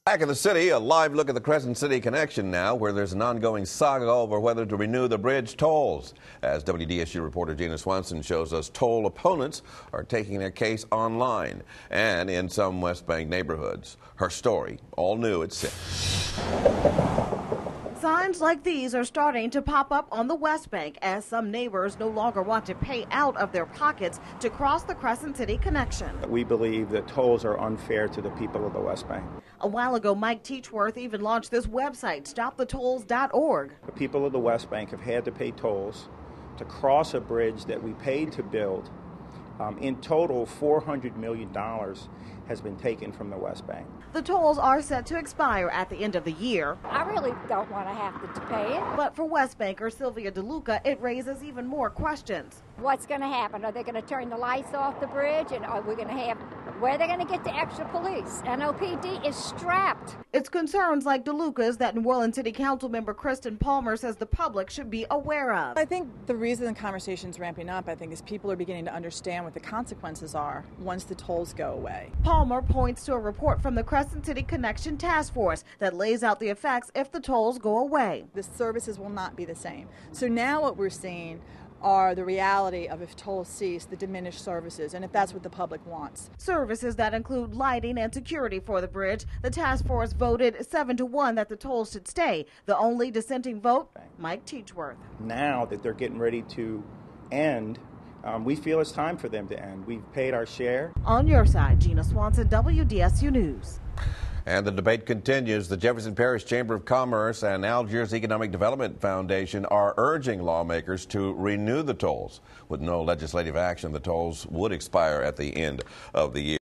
Back in the city, a live look at the Crescent City Connection now, where there's an ongoing saga over whether to renew the bridge tolls. As WDSU reporter Gina Swanson shows us, toll opponents are taking their case online and in some Westbank neighborhoods. Her story, all new at 6. Signs like these are starting to pop up on the Westbank as some neighbors no longer want to pay out of their pockets to cross the Crescent City Connection. We believe that tolls are unfair to the people of the Westbank. A while ago, Mike Teachworth even launched this website, stopthetolls.org. The people of the Westbank have had to pay tolls to cross a bridge that we paid to build. In total, $400 million has been taken from the Westbank. The tolls are set to expire at the end of the year. I really don't want to have to pay it. But for Westbanker Sylvia DeLuca, it raises even more questions. What's going to happen? Are they going to turn the lights off the bridge? And are we going to have, where are they going to get the extra police? NOPD is strapped. It's concerns like DeLuca's that New Orleans City Council member Kristen Palmer says the public should be aware of. I think the reason the conversation's ramping up, is people are beginning to understand what the consequences are once the tolls go away. Palmer points to a report from the Crescent City Connection Task Force that lays out the effects if the tolls go away. The services will not be the same. So now what we're seeing are the reality of if tolls cease, the diminished services, and if that's what the public wants. Services that include lighting and security for the bridge. The task force voted 7-1 that the tolls should stay. The only dissenting vote, Mike Teachworth. Now that they're getting ready to end, we feel it's time for them to end. We've paid our share. On your side, Gina Swanson, WDSU News. And the debate continues. The Jefferson Parish Chamber of Commerce and Algiers Economic Development Foundation are urging lawmakers to renew the tolls. With no legislative action, the tolls would expire at the end of the year.